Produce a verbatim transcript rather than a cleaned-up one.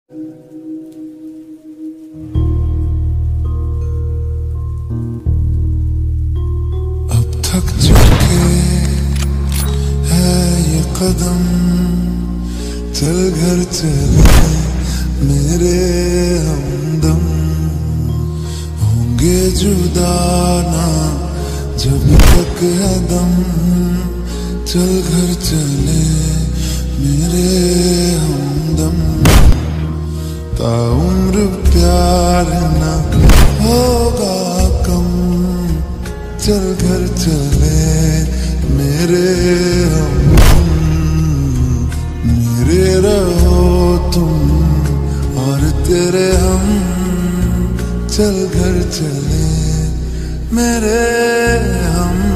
अब थक चुके है ये कदम, चल घर चले मेरे हमदम। होंगे जुदा ना जब तक है दम, चल घर चले मेरे हमदम। ताउम्र प्यार ना होगा कम, चल घर चले मेरे हमदम। मेरे रहो तुम और तेरे हम, चल घर चले मेरे हम।